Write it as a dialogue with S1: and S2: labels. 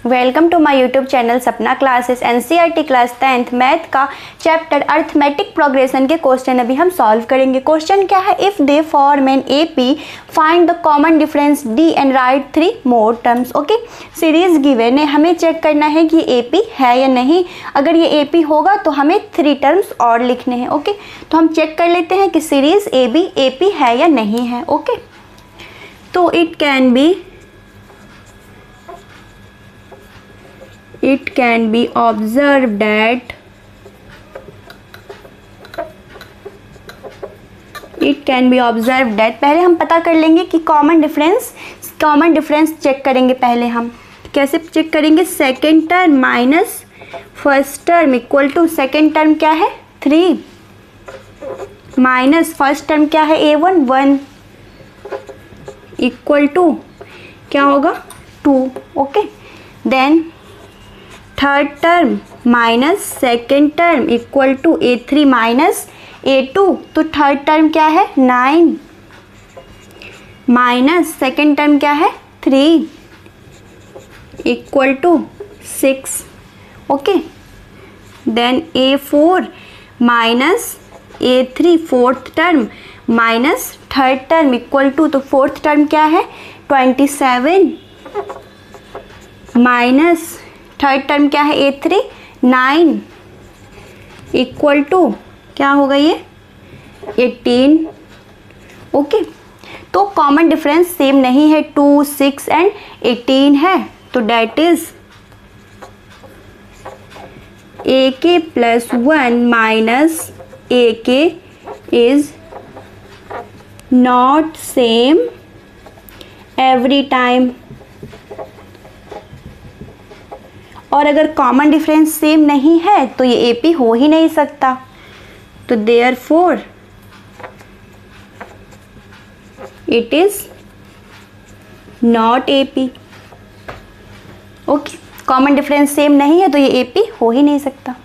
S1: Welcome to my YouTube channel Sapna classes. NCERT class 10th math का chapter arithmetic progression के question अभी हम solve करेंगे। क्वेश्चन क्या है, if they form an AP find the common difference d and write 3 more terms. Okay, series given है, हमें check करना है कि एपी है या नहीं। अगर ये एपी होगा तो हमें 3 टर्म्स और लिखने हैं। ओके, तो हम चेक कर लेते हैं कि सीरीज ए बी एपी है या नहीं है। ओके, तो it can be observed that पहले हम पता कर लेंगे कि कॉमन डिफरेंस चेक करेंगे। पहले हम कैसे चेक करेंगे, second term minus first term equal to, second term क्या है 3 माइनस फर्स्ट टर्म क्या है a1 1 इक्वल टू क्या होगा 2। Okay, then third term minus second term equal to a3 minus a2, तो थर्ड टर्म क्या है 9 माइनस सेकेंड टर्म क्या है 3 equal to 6। Okay, then a4 minus a3 fourth term minus third term equal to, तो fourth term क्या है 27 minus third term क्या है a3 9 इक्वल टू क्या होगा ये 18। ओके, तो कॉमन डिफरेंस सेम नहीं है, 2 6 एंड 18 है, तो that is ak plus 1 minus ak is not same every time. और अगर कॉमन डिफरेंस सेम नहीं है तो ये एपी हो ही नहीं सकता, तो therefore it is not AP. Okay, common difference same नहीं है तो ये एपी हो ही नहीं सकता।